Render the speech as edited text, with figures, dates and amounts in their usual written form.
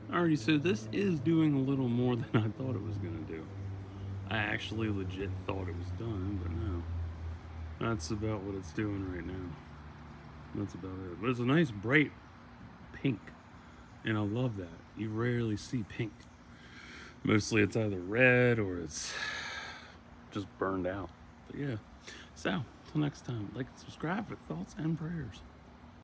Alrighty, so this is doing a little more than I thought it was gonna do. I actually legit thought it was done, but no. That's about what it's doing right now. That's about it. But it's a nice bright pink, and I love that. You rarely see pink. Mostly it's either red or it's just burned out. But yeah. So, till next time, like and subscribe for thoughts and prayers.